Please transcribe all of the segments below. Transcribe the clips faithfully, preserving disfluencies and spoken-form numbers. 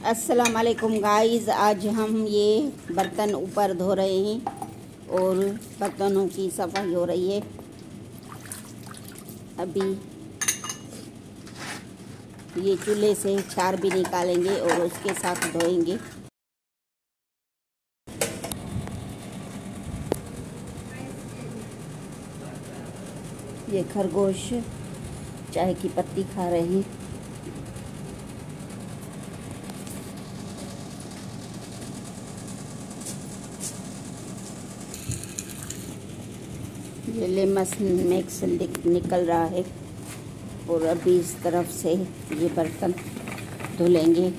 अस्सलाम वालेकुम गाइस, आज हम ये बर्तन ऊपर धो रहे हैं और बर्तनों की सफाई हो रही है। अभी ये चूल्हे से चार भी निकालेंगे और उसके साथ धोएंगे। ये खरगोश चाय की पत्ती खा रहे हैं। ये लेमस मिक्स निकल रहा है और अभी इस तरफ से ये बर्तन धुलेंगे।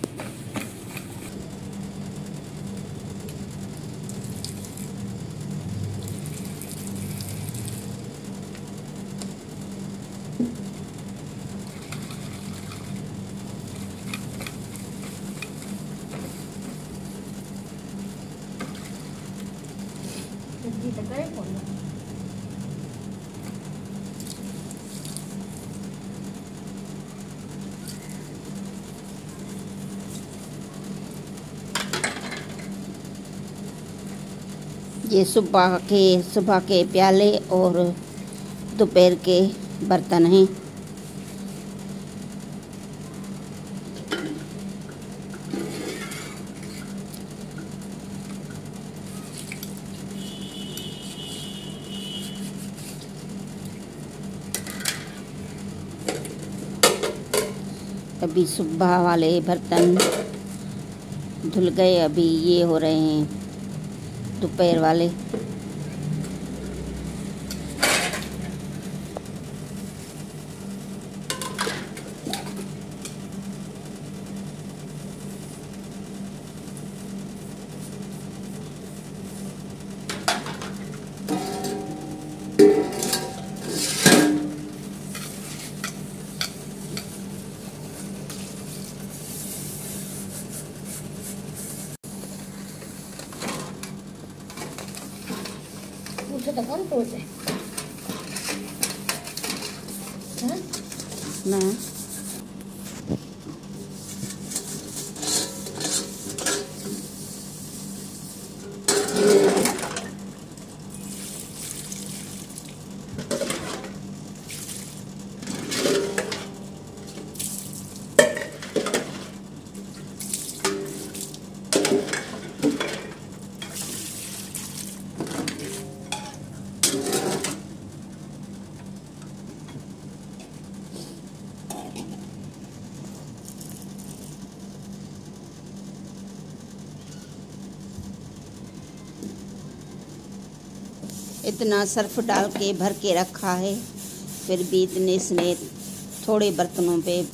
ये सुबह के सुबह के प्याले और दोपहर के बर्तन हैं। अभी सुबह वाले बर्तन धुल गए, अभी ये हो रहे हैं दोपहर वाले। तो कौन पोज है ना इतना सर्फ डाल के भर के रखा है, फिर भी इतने इसने थोड़े बर्तनों पे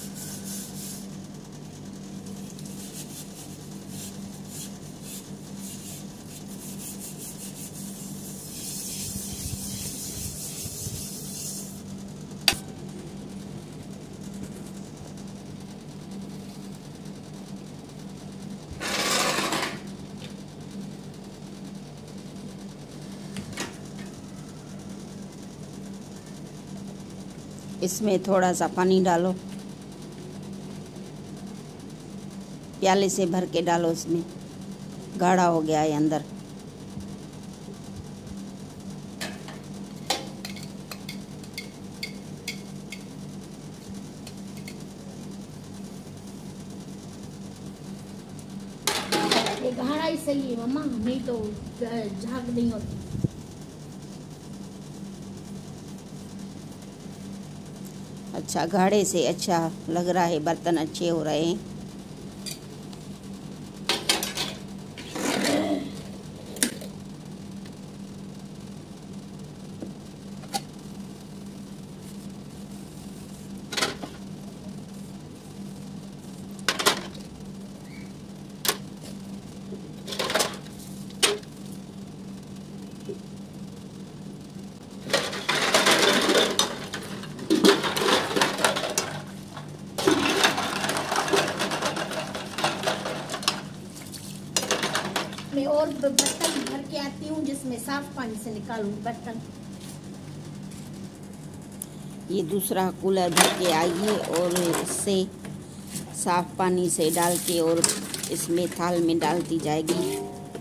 इसमें थोड़ा सा पानी डालो, प्याले से भर के डालो। इसमें गाढ़ा हो गया है अंदर। ये गाढ़ा ही सही है मम्मा, नहीं तो झाग नहीं होती। अच्छा, गाढ़े से अच्छा लग रहा है, बर्तन अच्छे हो रहे हैं। मैं और बर्तन भर के आती हूँ जिसमें साफ पानी से निकालूं बर्तन। ये दूसरा कूलर भर के आई है और इससे साफ पानी से डाल के और इसमें थाल में डालती जाएगी।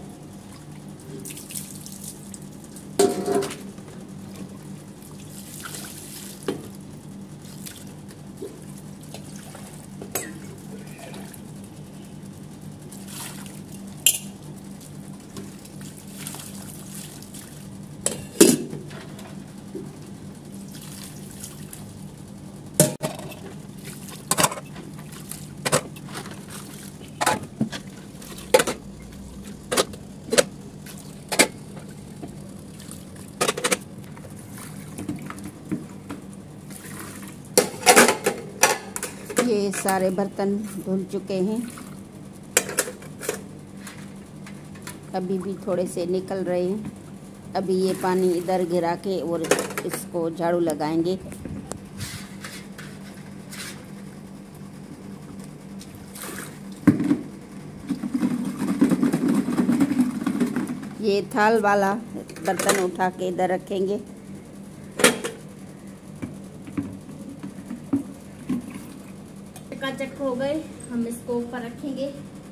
ये सारे बर्तन धुल चुके हैं, अभी भी थोड़े से निकल रहे हैं। अभी ये पानी इधर गिरा के और इसको झाड़ू लगाएंगे। ये थाल वाला बर्तन उठा के इधर रखेंगे। चकाचक हो गए, हम इसको ऊपर रखेंगे।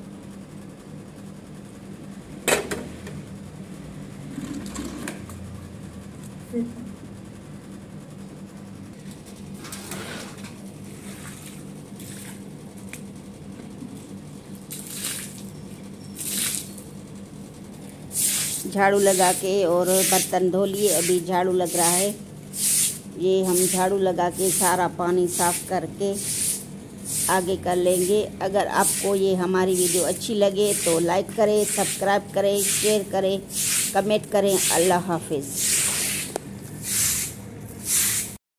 झाड़ू लगा के और बर्तन धो लिए, अभी झाड़ू लग रहा है। ये हम झाड़ू लगा के सारा पानी साफ करके आगे कर लेंगे। अगर आपको ये हमारी वीडियो अच्छी लगे तो लाइक करें, सब्सक्राइब करें, शेयर करें, कमेंट करें। अल्लाह हाफिज़।